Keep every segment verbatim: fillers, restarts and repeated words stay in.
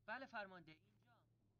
بله فرمانده اینجا.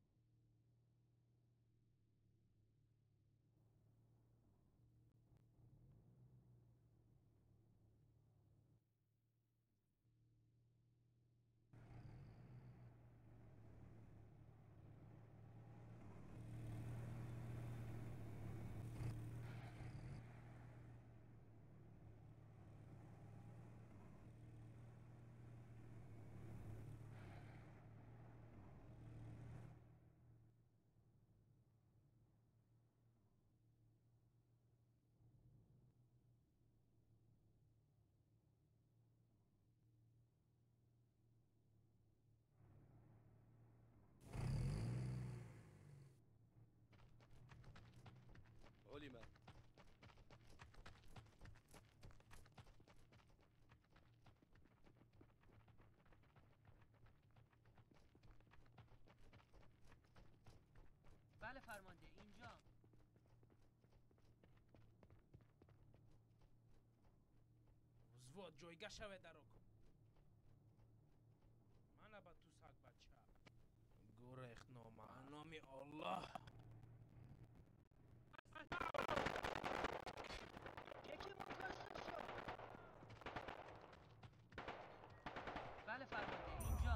علم. بله فرمانده اینجا. взвод ҷойга шавед дароко мана ба тусак бача гурехнома номи Аллоҳ یکی ما کشته شد. بله فرمانده اینجا.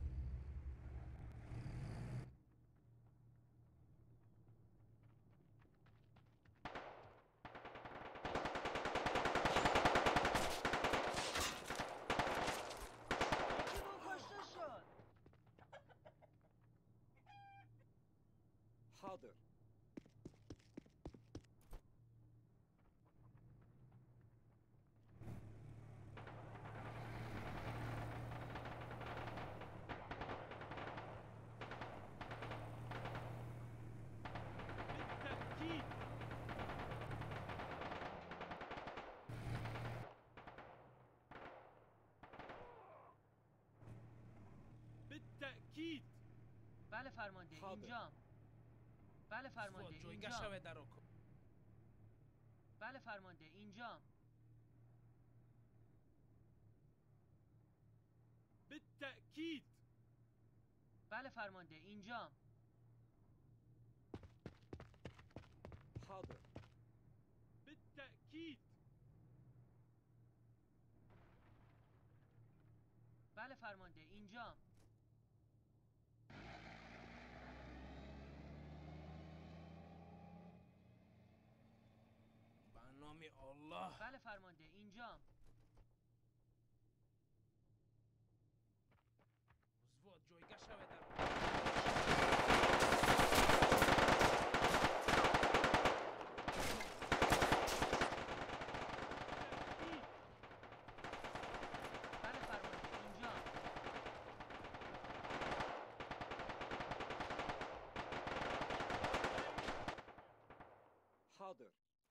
یکی ما کشته شد. حاضر. بالتأكيد. بالتأكيد. بله فرمانده حاضر. اینجا. بله فرمانده взвод ҷойга اینجا. шавед дароко بله فرمانده اینجا. بالتأكيد. بله فرمانده اینجا. حاضر. بالتأكيد. بله فرمانده اینجا. ба номи Аллоҳ بله فرمانده اینجا. взвод ҷойга шавед дароко بالتأكيد. بله فرمانده اینجا. حاضر.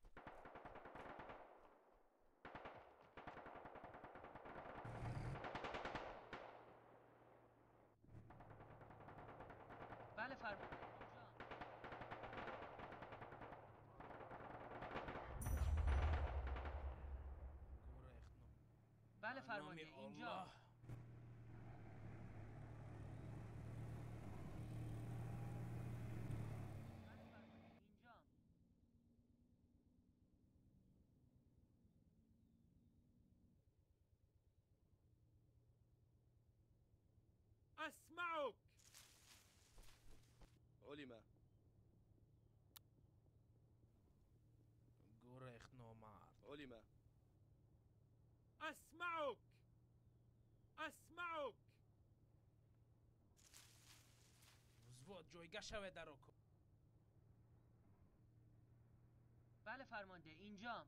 بله فرمانده اینجا. гурехно بله ба فرمانده номи اینجا. Аллоҳ بله فرمانده اینجا. أسمعك. علم. гурехномад علم. أسمعك. أسمعك. взвод ҷойга шавед дароко بله فرمانده اینجا.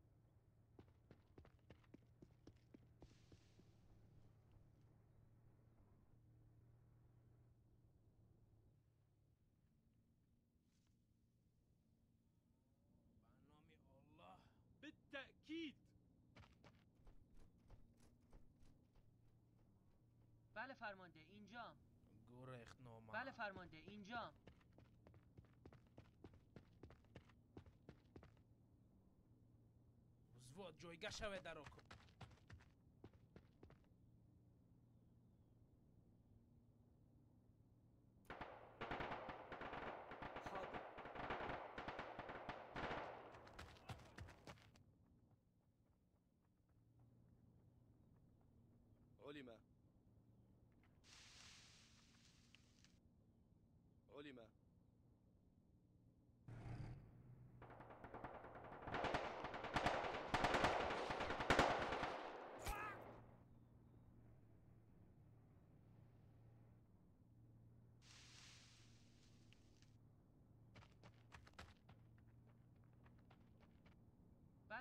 ба номи Аллоҳ بالتأكيد. بله فرمانده اینجا. гурехномад بله فرمانده اینجا. взвод ҷойга шавед дароко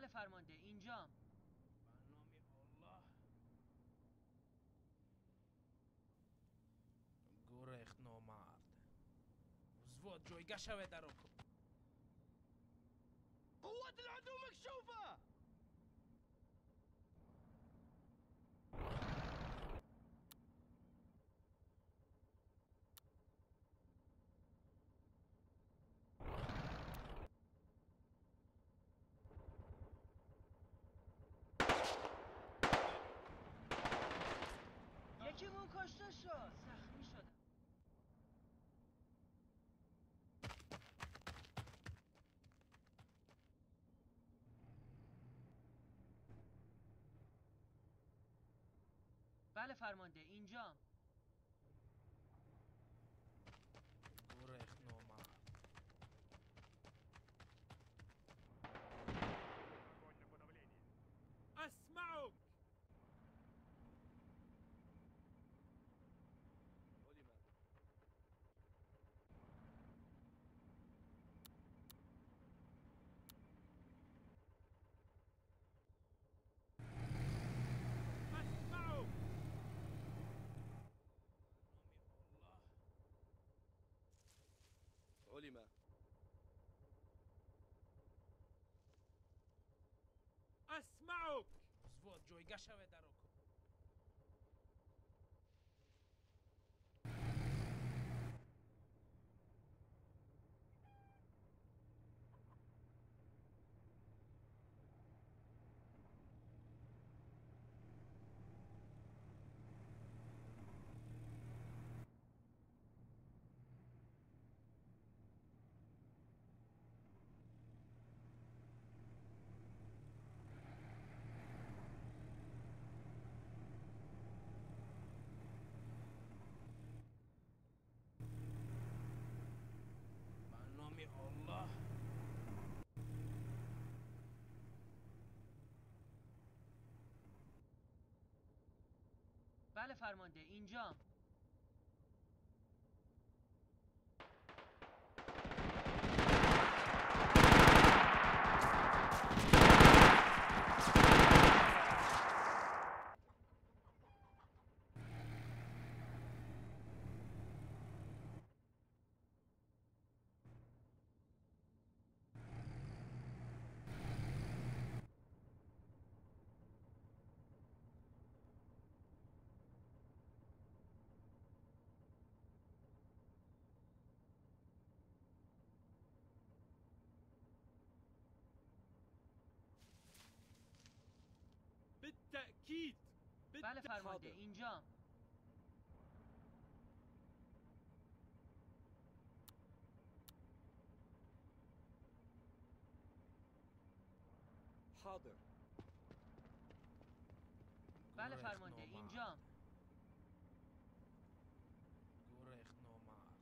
فرمانده اینجام. به نام الله. گرخت نامرد. وزواد جایگاه شوه در رکب. قوات العدو مكشوفة. یکیمون کشته شد. زخمی شدم. بله فرمانده اینجام. گرخت نامرد. أسمعك. علم. أسمعك. به نام الله. علم. أسمعك. وزواد جایگاه شوه در رکب. به نام الله. بله فرمانده اینجام. بالتأكيد. بله فرمانده حاضر. اینجام. حاضر. بله گرخت فرمانده نامرد. اینجام. گرخت نامرد.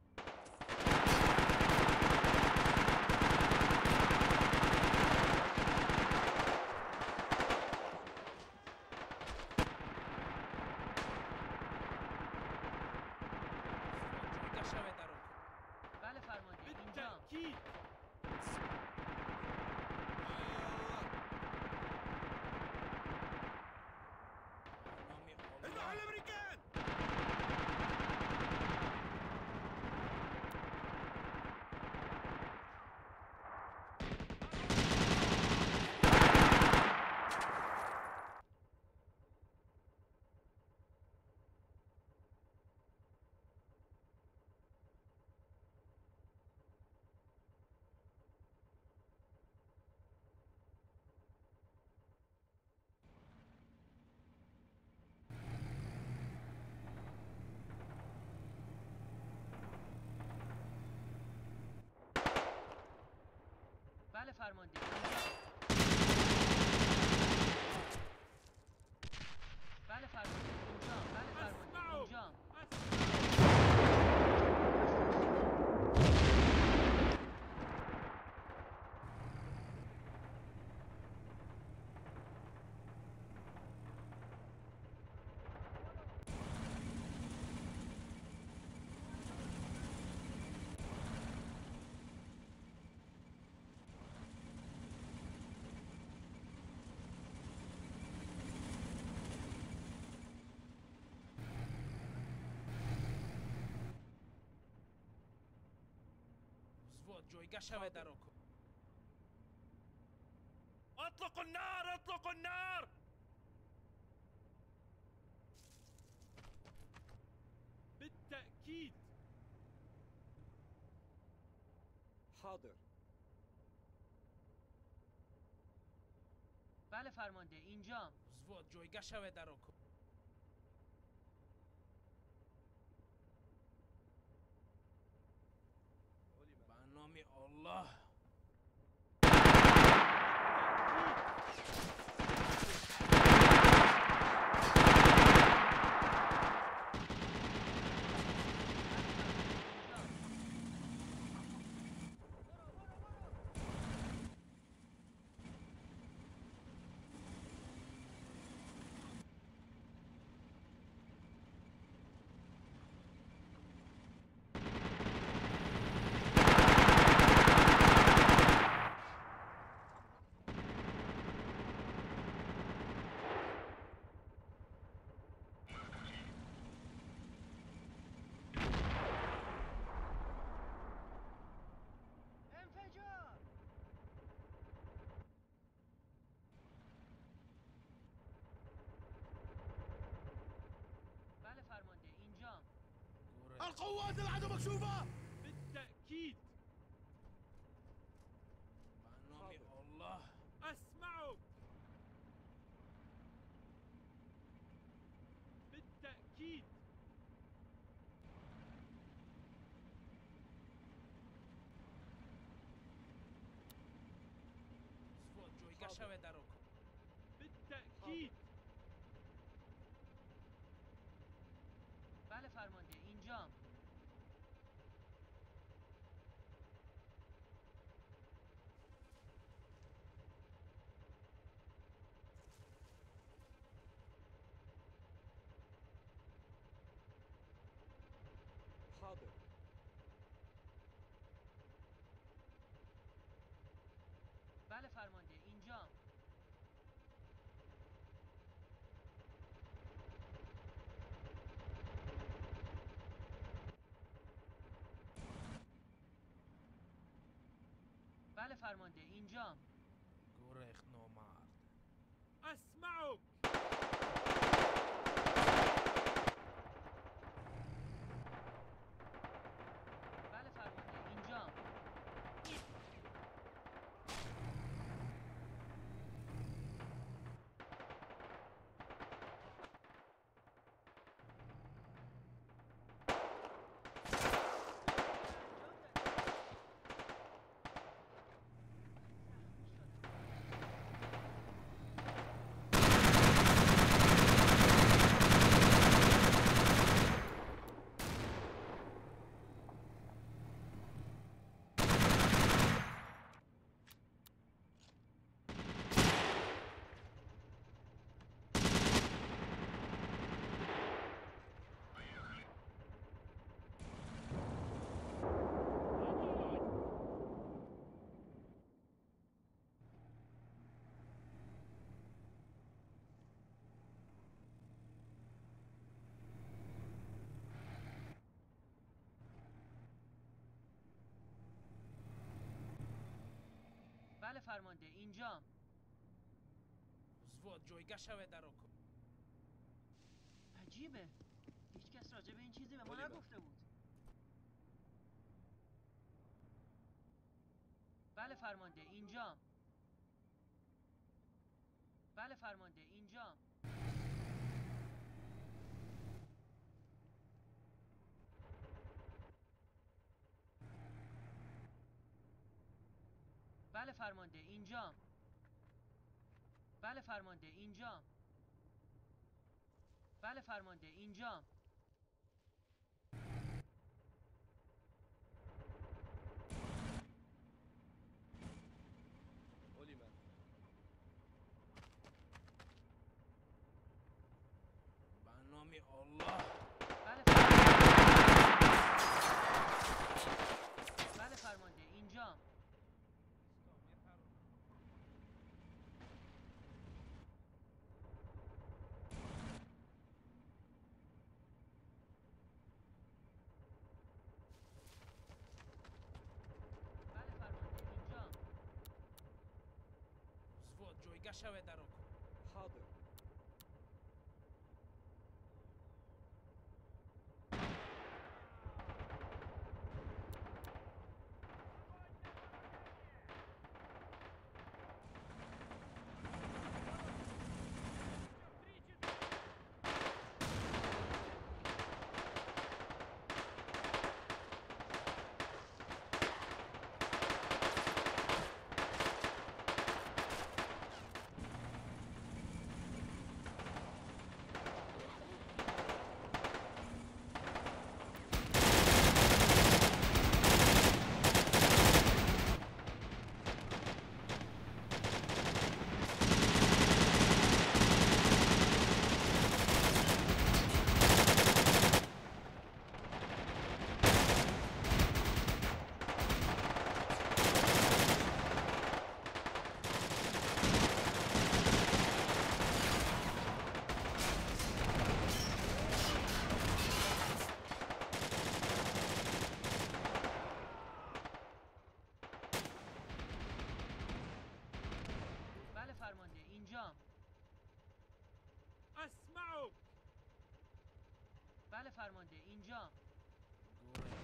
وزواد جایگاه شوه در رکب. بله فرمانده اینجام. بالتأكيد. به نام الله. الامريكان. بله فرمانده اینجام. بله فرمانده اینجام. بله فرمانده أسمعك. اینجام. زود جایگاه شوه درو کن. اطلقوا النار اطلقوا النار بالتأكيد حاضر. بله فرمانده اینجام. زود جایگاه شوه درو کن. به نام الله. انفجار. بله فرمانده اینجام. گوره. القوات العدو مكشوفة. بالتأكيد به نام الله. أسمعك بالتأكيد زود جایگاه شوه درو کن. بالتأكيد بله فرمانده اینجام. حاضر. بله فرمانده اینجام. بله فرمانده اینجام. گوره نامرد. أسمعك بله فرمانده اینجام. بله فرمانده اینجام. زود جایگاه شوه درو کن. عجیبه، هیچ کس راجع به این چیزی به ما ولی من- نگفته بود. بله فرمانده اینجام. بله فرمانده اینجام. بله فرمانده اینجام. بله فرمانده اینجام. بله فرمانده اینجام. علم. به نام الله. بله فرمانده. بله فرمانده اینجام. گشوه درو حاضر. بله فرمانده اینجام. أسمعك. بله فرمانده اینجام. گوره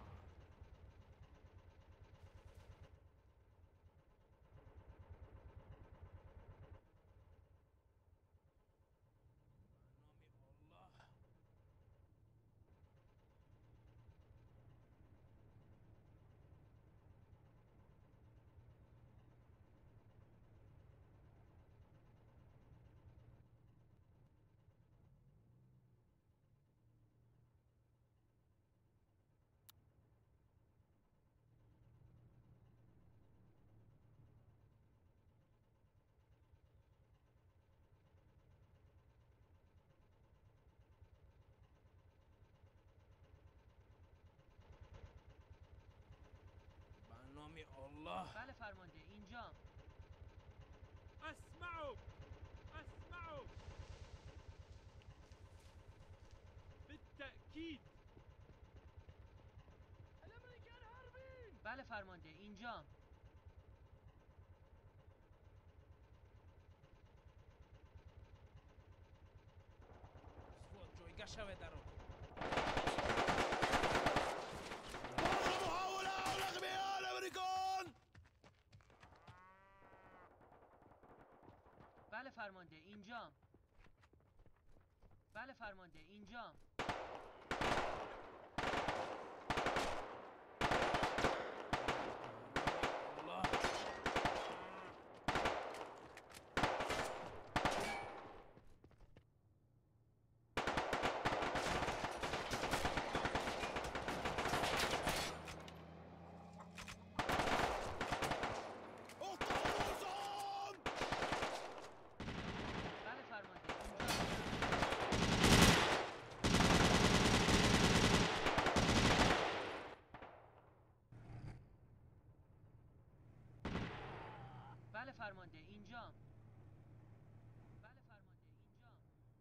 نامی الله به نام الله بله فرمانده اینجام. أسمعك. أسمعك. بالتأكيد. الأمريكان هاربين. بله فرمانده اینجام. زود جوی گشوه درو هؤلاء الأغبياء الأمريكان! بله فرمانده اینجام. بله فرمانده اینجام. الله اقطعوا بله فرمانده اینجام. بله فرمانده اینجام. بله فرمانده اینجام.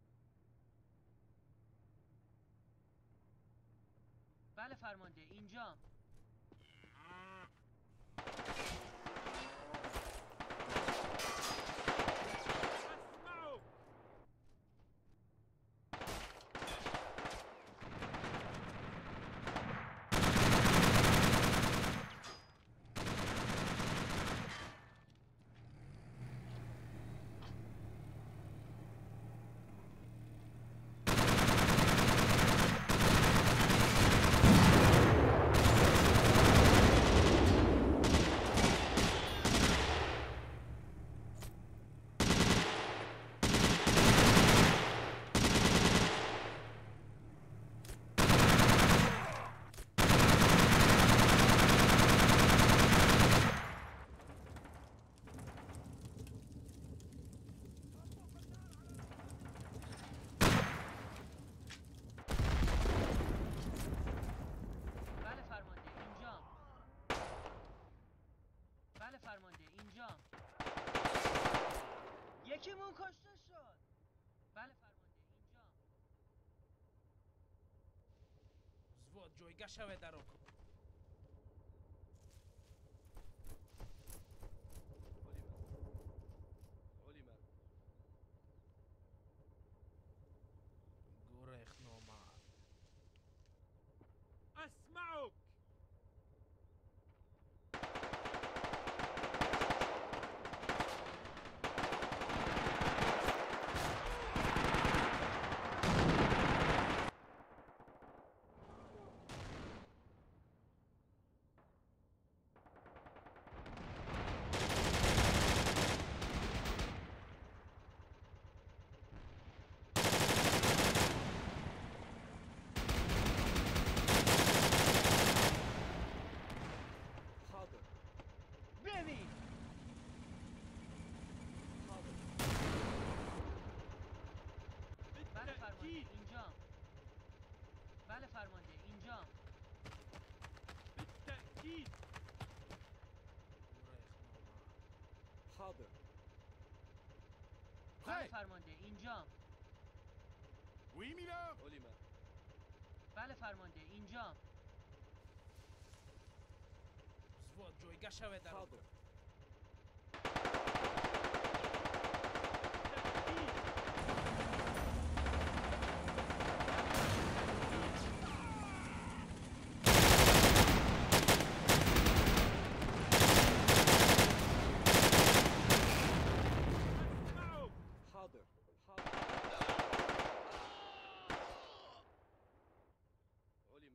بله فرمانده اینجام. أسمعك. بله فرمانده اینجام. بله فرمانده اینجام. یکیمون کشته شد. بله فرمانده اینجام. زود جوی گشوه درو Oliver. اینجام. بالتأكيد. حاضر. بله فرمانده اینجام. Oui, Miller. علم. بله فرمانده اینجام. Взвод جایگاه شود در حاضر. حاضر. حاضر. علم.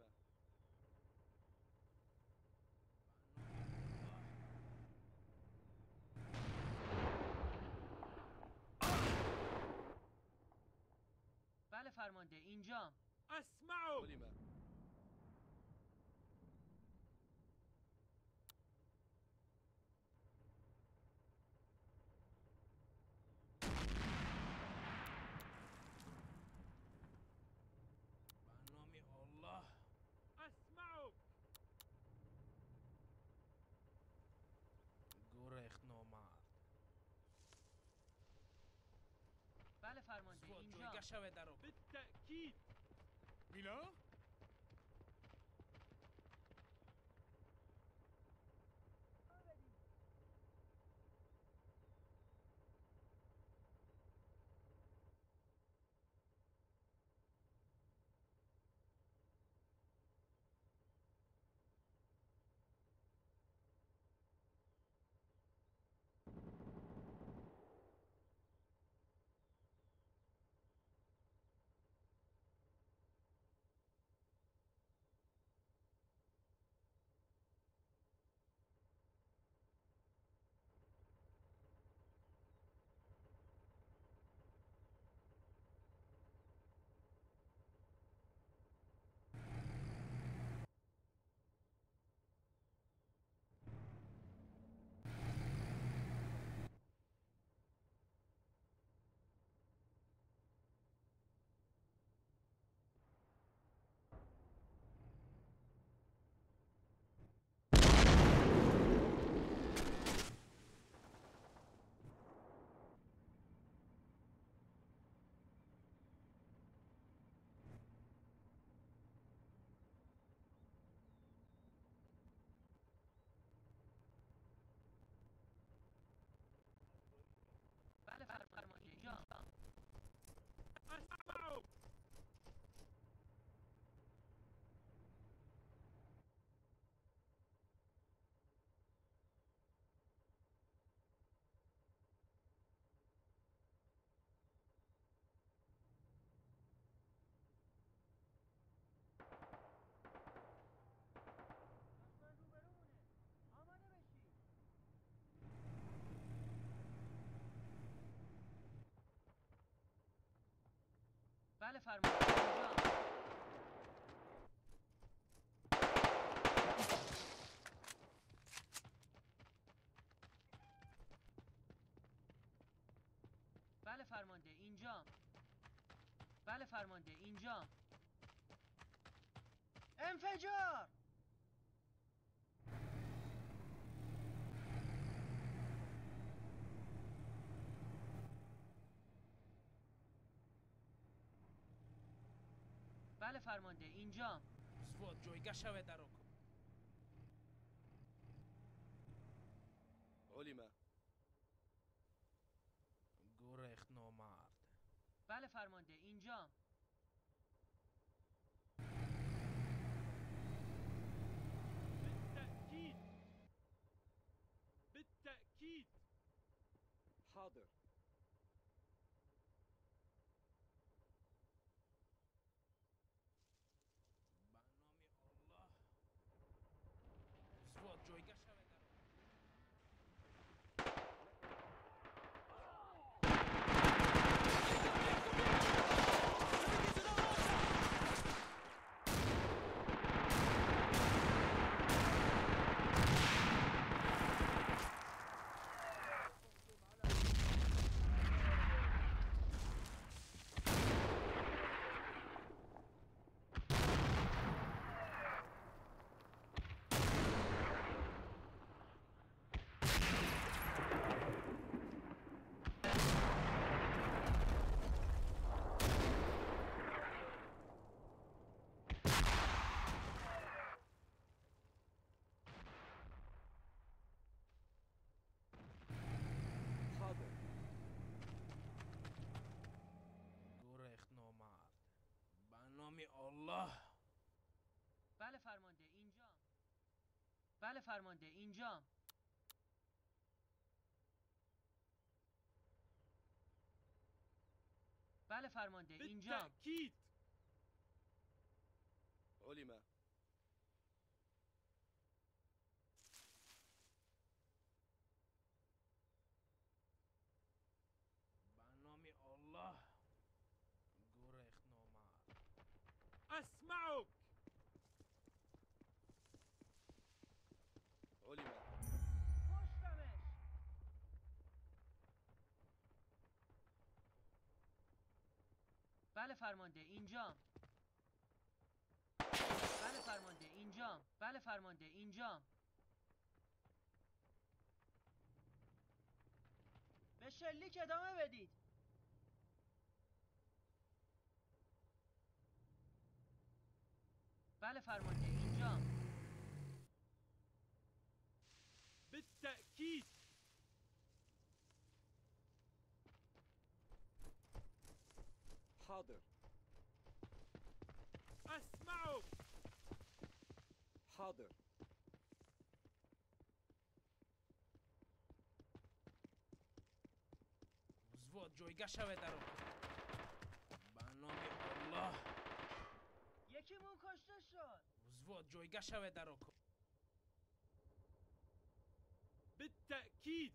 بله فرمانده اینجام. أسمعك. علم. برنامه الله. أسمعك. گریخت نامرد. بله فرمانده وзвод اینجام. جایگاه شود در بالتأكيد. Miller. بله فرمانده اینجام. أسمعك. دشمن روبرومونه. آماده بشی. بله فرمانده اینجام. بله فرمانده اینجام. بله فرمانده اینجام. انفجار. بله فرمانده اینجام. وзвод جایگاه شود در علم. گریخت نامرد. بله فرمانده اینجام. بالتأكيد. بالتأكيد. حاضر. برنامه الله. وзвод جایگاه شود در بله فرمانده اینجام. بله فرمانده اینجام. بالتأكيد. علم. به نام الله گریخت نامرد. أسمعك. علم. کشتمش. بله فرمانده اینجام. بله فرمانده اینجام. بله فرمانده اینجام. به شلیک ادامه بدید. بله فرمانده اینجام. بالتأكيد. حاضر. أسمعك. حاضر. وзвод جایگاه شوه در به نام الله. یکیمون کشته شد. وзвод جایگاه شوه در بالتأكيد.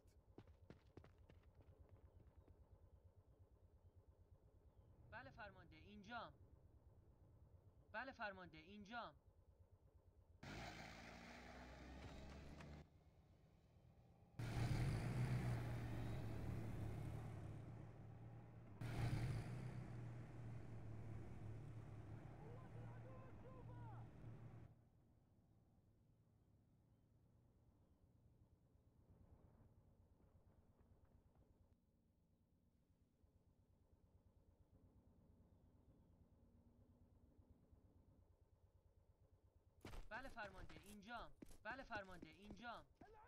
بله فرمانده اینجام. بله فرمانده اینجام. بله فرمانده اینجام. بله فرمانده اینجام.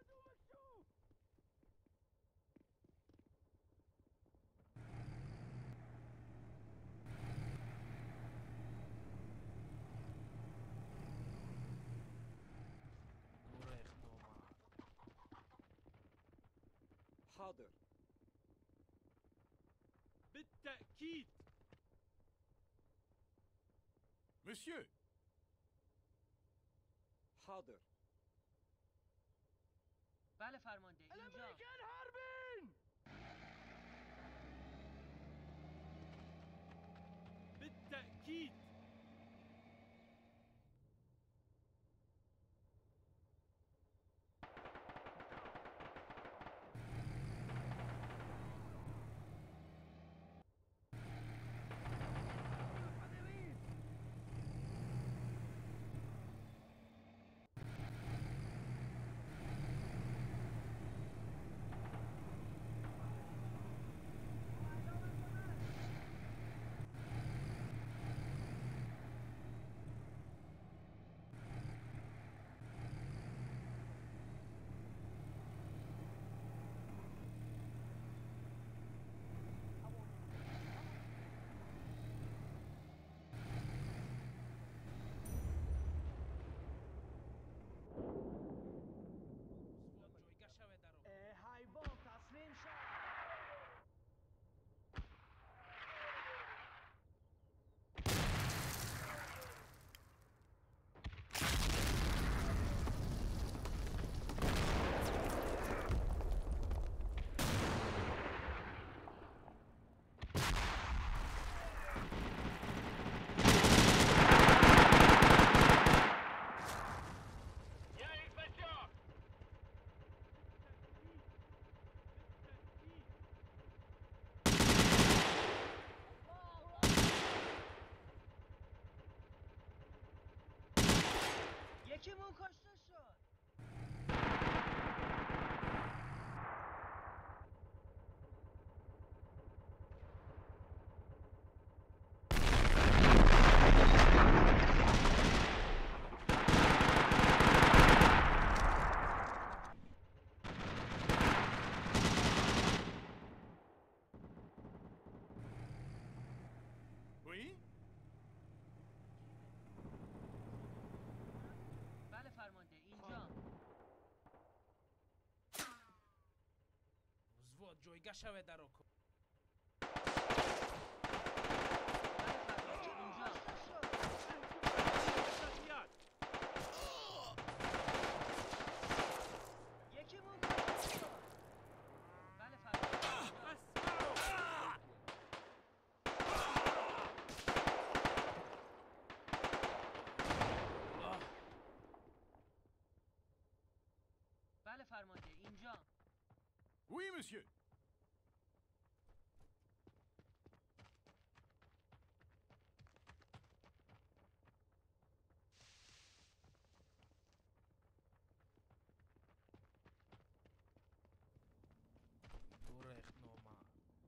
گریخت نامرد. حاضر. بالتأكيد. Monsieur, حاضر. بله فرمانده اینجام. بالتأكيد. وзвод جایگاه شوه در حیوان تسلیم شد. یکیمون کشته شد. oui? بله فرمانده جایگاه شوه در آکو. بله فرمانده. بله فرمانده اینجا. Oui, monsieur. گرخت نامرد.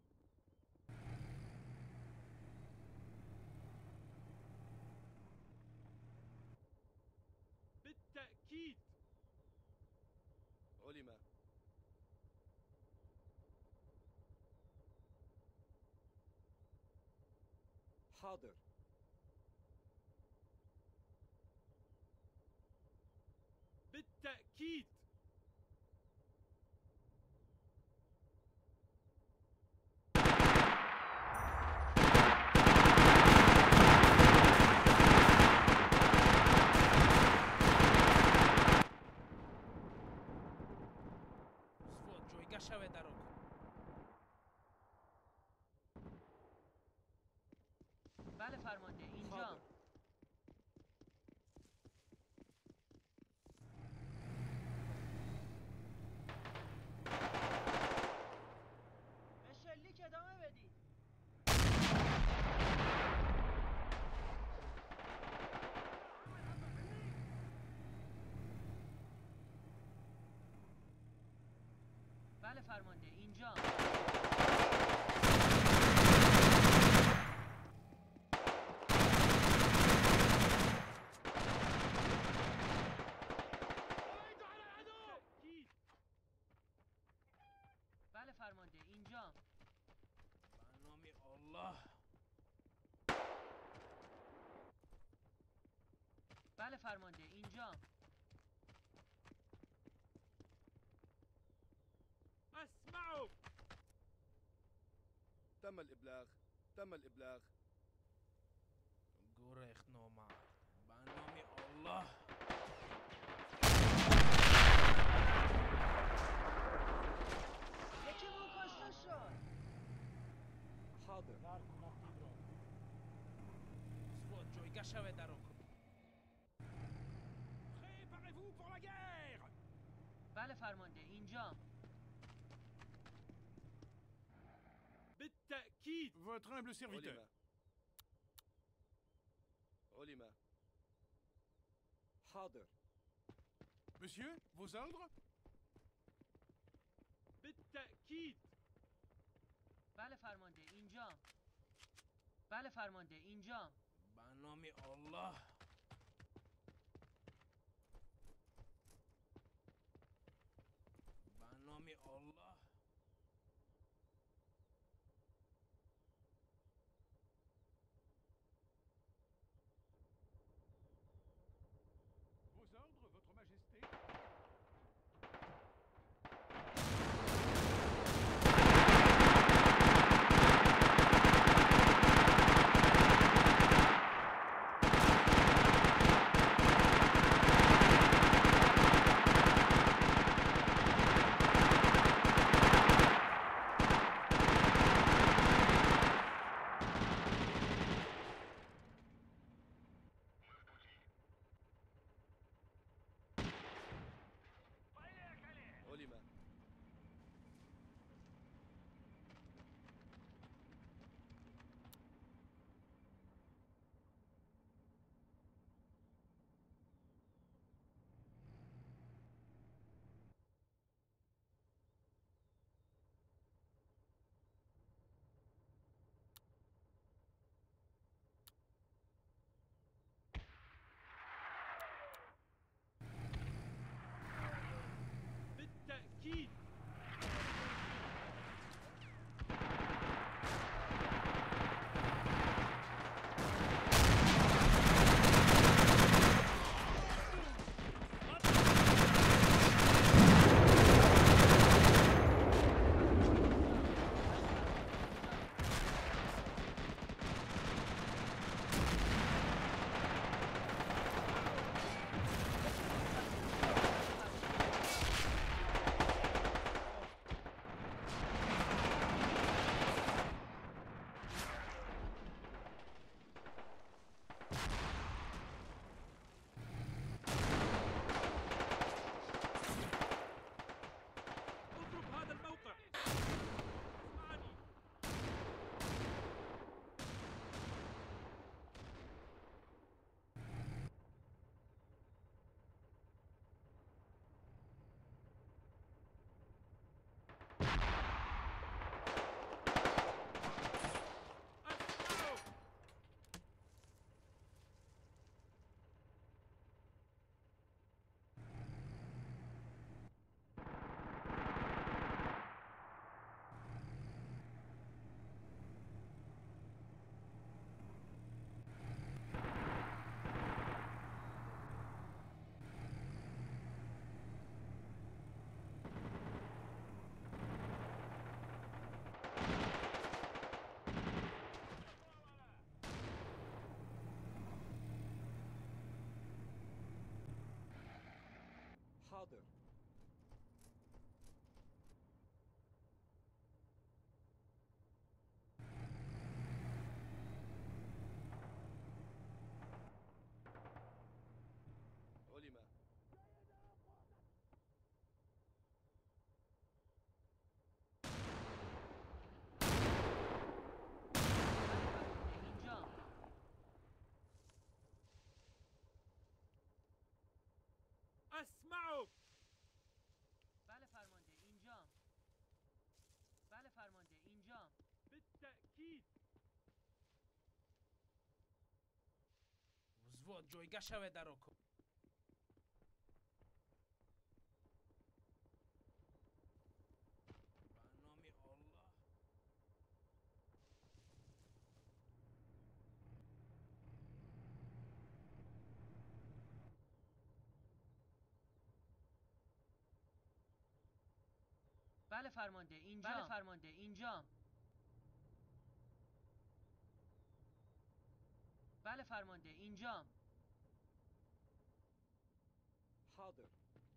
بالتأكيد. علم. حاضر. بالتأكيد. وзвод جایگاه شوه در آکو. بله فرمانده اینجا. حاضر. به شلیک ادامه بدید. بله فرمانده اینجا. بالتأكيد. بله فرمانده اینجا. به نام الله. بله فرمانده اینجا. أسمعك. تم الإبلاغ. تم الإبلاغ. گرخت نامرد. به نام الله. یکی مون کشته شد. حاضر. وзвод جایگاه شوه در آکو. Préparez-vous pour la guerre. بله فرمانده اینجا. بالتأكيد. Votre humble serviteur. علم. علم. حاضر. Monsieur, vos ordres? بالتأكيد. بله فرمانده اینجا. بله فرمانده اینجا. به نام الله. به نام الله. Vos ordres, votre majesté? حاضر. علم. اینجا. أسمعك. بله فرمانده اینجا. بله فرمانده اینجا. بالتأكيد. وзвод ҷойгашаве даро кун. ба номи Аллоҳ. بله فرمانده اینجا. بله فرمانده اینجا. بله فرمانده اینجا. حاضر.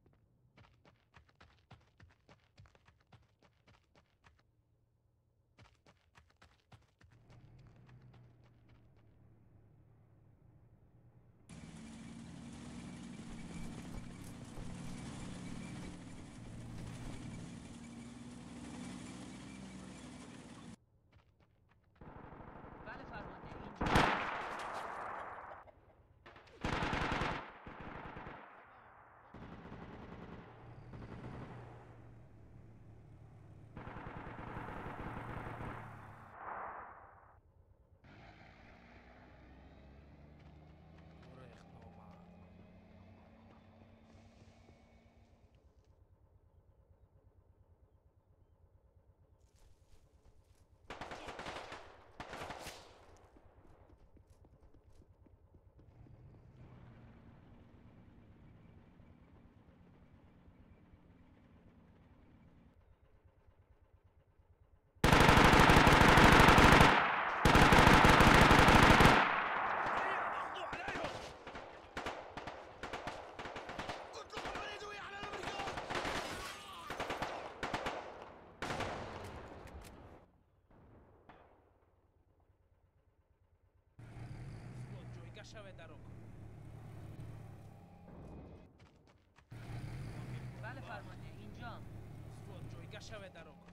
بله فرمانده اینجا. گریخت نامرد. وзвод ҷойгашаве даро кун. بله فرمانده اینجا. وзвод ҷойгашаве даро кун.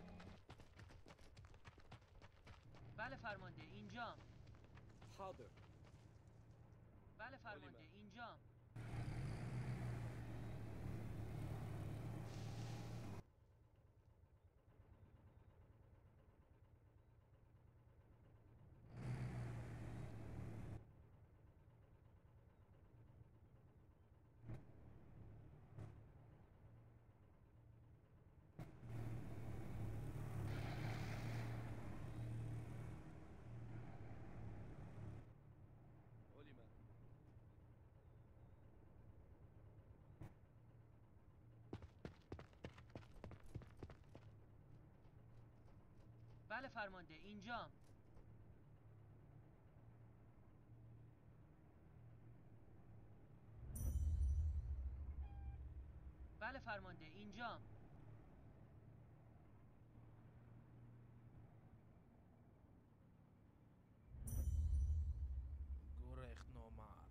بله فرمانده اینجا. حاضر. بله فرمانده اینجا. علم. بله فرمانده اینجا. بله فرمانده اینجا. گریخت نامرد.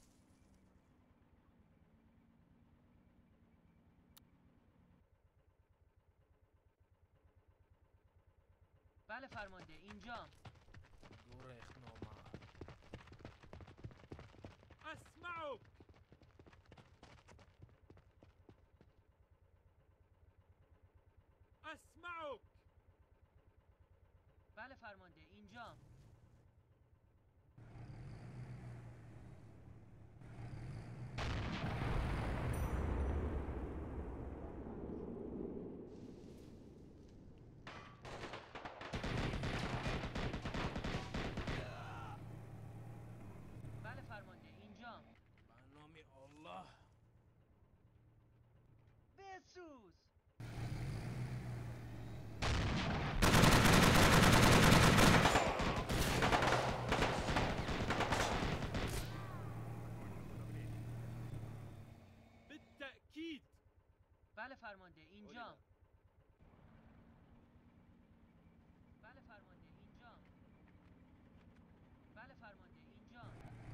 بله فرمانده اینجا. گریخت نامرد. أسمعك. أسمعك. بله فرمانده اینجا. بله فرمانده اینجا. به نام الله. بسوز. بالتأكيد. فرمانده اینجا.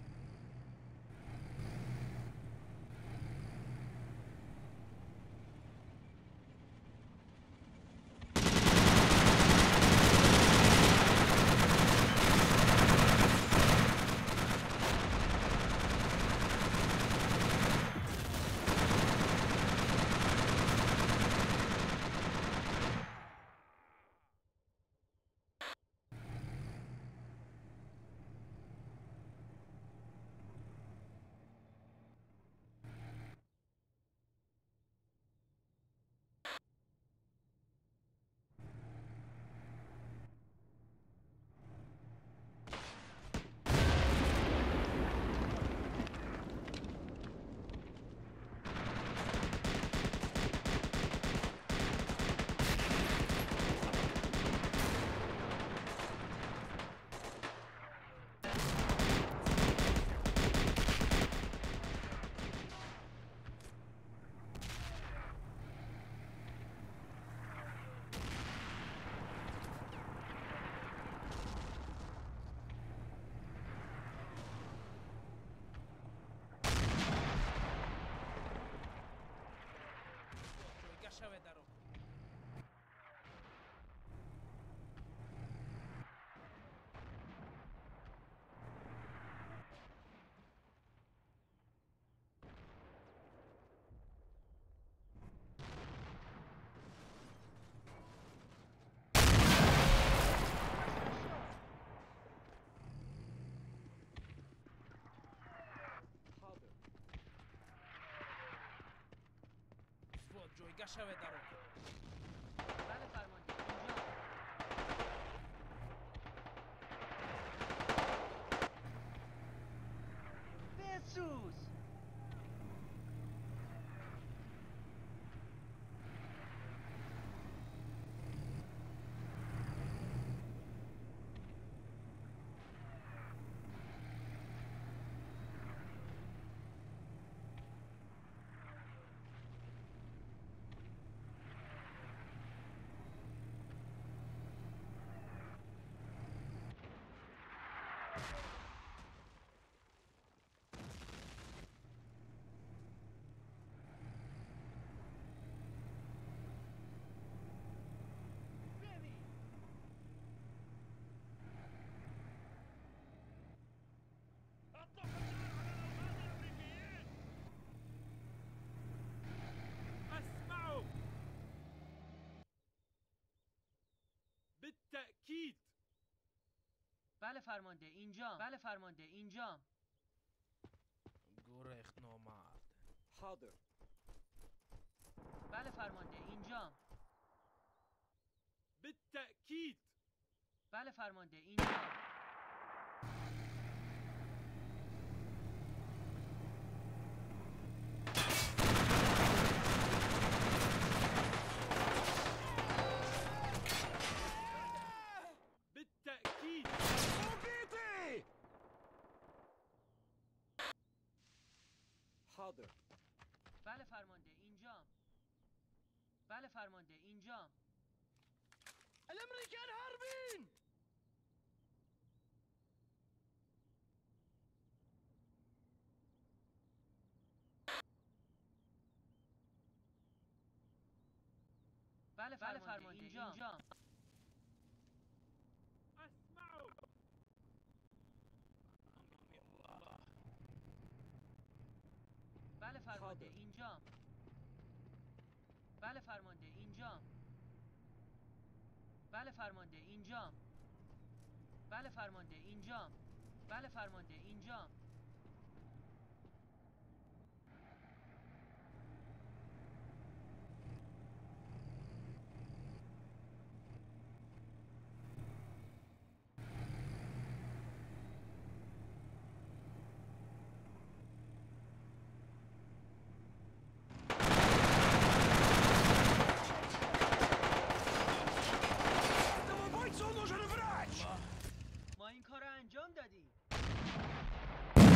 جایگاه شوه درو. حاضر. وзвод جایگاه شوه درو. بله فرمانده اینجا. بسوز. ببین. اسمعوا بالتأكيد. بله فرمانده اینجا. بله فرمانده اینجا. گورخت نامرد. حاضر. بله فرمانده اینجا. بالتأكيد. بله فرمانده اینجا. بالتأكيد. حاضر. بله فرمانده اینجا. بله فرمانده اینجا. الامريكان هاربين. بله فرمانده اینجا. اسمعوا بله فرمانده حاضر. اینجا. بله فرمانده اینجا. بله فرمانده اینجا. بله فرمانده اینجا. بله فرمانده اینجا. ما این کار رو انجام دادیم.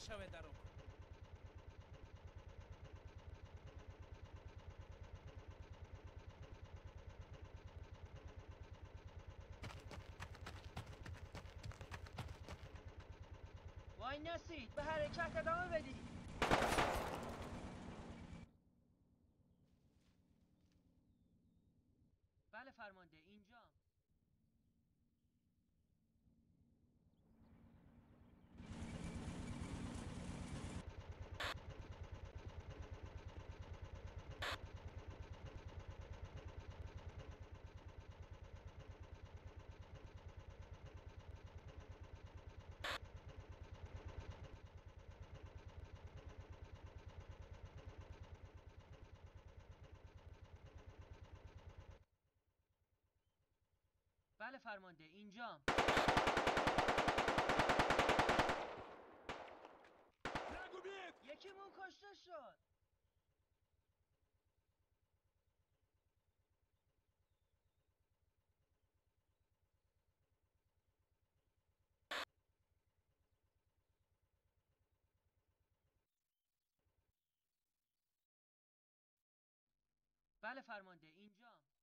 شوه درو کن. وای نسید به حرکت ادامه بدید. بله فرمانده اینجا. بله فرمانده اینجا. Blague au یکیمون کشته شد. بله فرمانده اینجا.